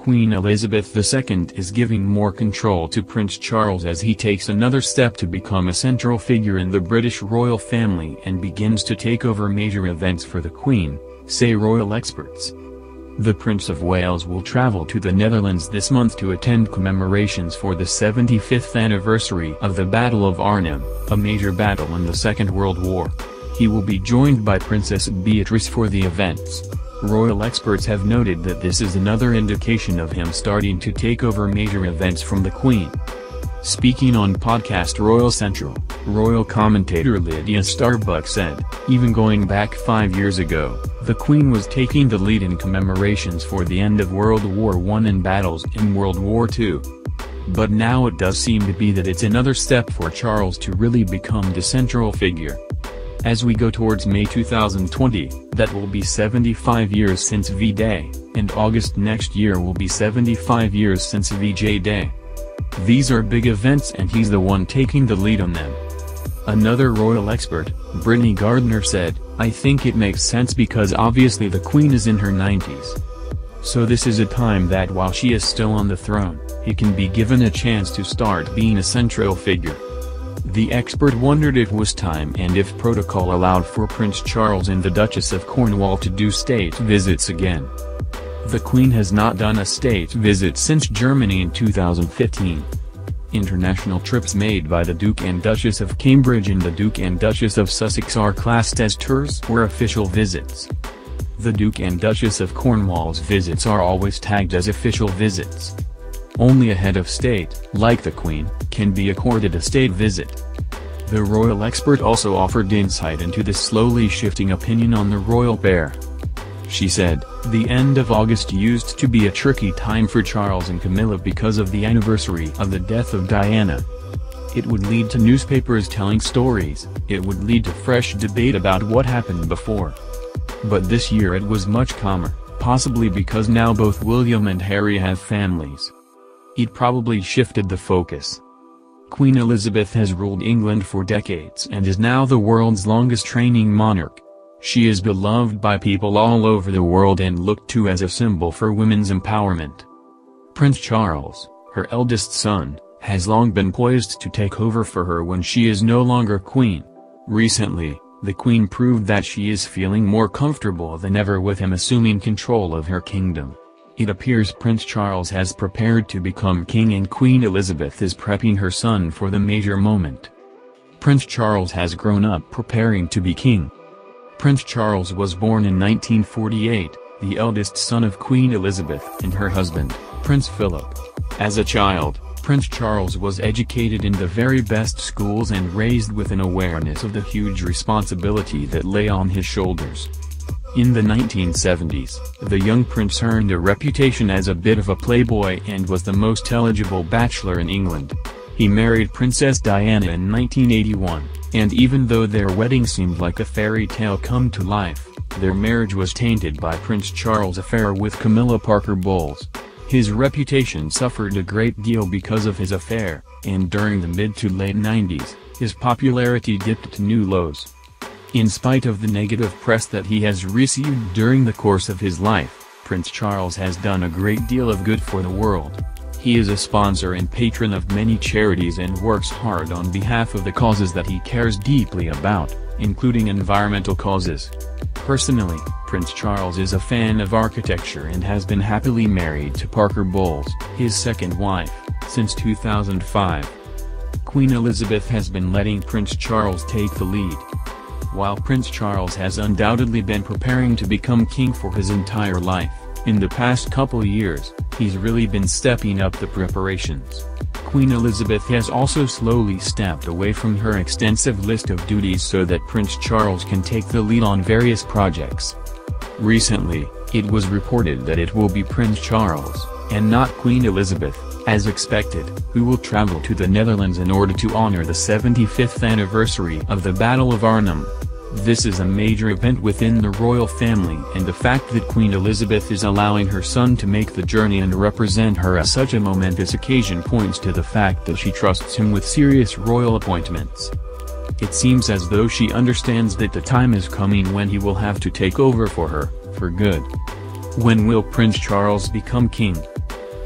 Queen Elizabeth II is giving more control to Prince Charles as he takes another step to become a central figure in the British royal family and begins to take over major events for the Queen, say royal experts. The Prince of Wales will travel to the Netherlands this month to attend commemorations for the 75th anniversary of the Battle of Arnhem, a major battle in the Second World War. He will be joined by Princess Beatrice for the events. Royal experts have noted that this is another indication of him starting to take over major events from the Queen. Speaking on podcast Royal Central, royal commentator Lydia Starbuck said, "Even going back 5 years ago, the Queen was taking the lead in commemorations for the end of World War I and battles in World War II. But now it does seem to be that it's another step for Charles to really become the central figure. As we go towards May 2020, that will be 75 years since V-Day, and August next year will be 75 years since VJ Day. These are big events and he's the one taking the lead on them." Another royal expert, Brittany Gardner said, "I think it makes sense because obviously the Queen is in her 90s. So this is a time that while she is still on the throne, he can be given a chance to start being a central figure." The expert wondered if it was time and if protocol allowed for Prince Charles and the Duchess of Cornwall to do state visits again. The Queen has not done a state visit since Germany in 2015. International trips made by the Duke and Duchess of Cambridge and the Duke and Duchess of Sussex are classed as tours or official visits. The Duke and Duchess of Cornwall's visits are always tagged as official visits. Only a head of state, like the Queen, can be accorded a state visit. The royal expert also offered insight into this slowly shifting opinion on the royal pair. She said, "The end of August used to be a tricky time for Charles and Camilla because of the anniversary of the death of Diana. It would lead to newspapers telling stories, it would lead to fresh debate about what happened before. But this year it was much calmer, possibly because now both William and Harry have families. It probably shifted the focus." Queen Elizabeth has ruled England for decades and is now the world's longest reigning monarch. She is beloved by people all over the world and looked to as a symbol for women's empowerment. Prince Charles, her eldest son, has long been poised to take over for her when she is no longer queen. Recently, the Queen proved that she is feeling more comfortable than ever with him assuming control of her kingdom. It appears Prince Charles has prepared to become king and Queen Elizabeth is prepping her son for the major moment. Prince Charles has grown up preparing to be king. Prince Charles was born in 1948, the eldest son of Queen Elizabeth and her husband, Prince Philip. As a child, Prince Charles was educated in the very best schools and raised with an awareness of the huge responsibility that lay on his shoulders. In the 1970s, the young prince earned a reputation as a bit of a playboy and was the most eligible bachelor in England. He married Princess Diana in 1981, and even though their wedding seemed like a fairy tale come to life, their marriage was tainted by Prince Charles' affair with Camilla Parker Bowles. His reputation suffered a great deal because of his affair, and during the mid to late 90s, his popularity dipped to new lows. In spite of the negative press that he has received during the course of his life, Prince Charles has done a great deal of good for the world. He is a sponsor and patron of many charities and works hard on behalf of the causes that he cares deeply about, including environmental causes. Personally, Prince Charles is a fan of architecture and has been happily married to Parker Bowles, his second wife, since 2005. Queen Elizabeth has been letting Prince Charles take the lead. While Prince Charles has undoubtedly been preparing to become king for his entire life, in the past couple years, he's really been stepping up the preparations. Queen Elizabeth has also slowly stepped away from her extensive list of duties so that Prince Charles can take the lead on various projects. Recently, it was reported that it will be Prince Charles, and not Queen Elizabeth, as expected, who will travel to the Netherlands in order to honor the 75th anniversary of the Battle of Arnhem. This is a major event within the royal family, and the fact that Queen Elizabeth is allowing her son to make the journey and represent her at such a momentous occasion points to the fact that she trusts him with serious royal appointments. It seems as though she understands that the time is coming when he will have to take over for her, for good. When will Prince Charles become king?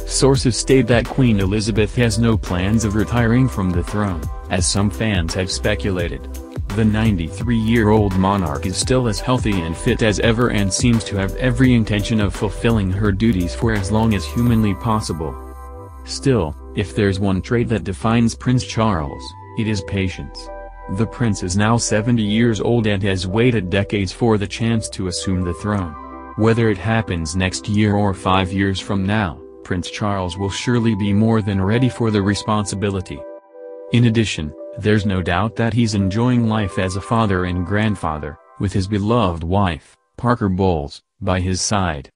Sources state that Queen Elizabeth has no plans of retiring from the throne, as some fans have speculated. The 93-year-old monarch is still as healthy and fit as ever and seems to have every intention of fulfilling her duties for as long as humanly possible. Still, if there's one trait that defines Prince Charles, it is patience. The prince is now 70 years old and has waited decades for the chance to assume the throne. Whether it happens next year or 5 years from now, Prince Charles will surely be more than ready for the responsibility. In addition, there's no doubt that he's enjoying life as a father and grandfather, with his beloved wife, Parker Bowles, by his side.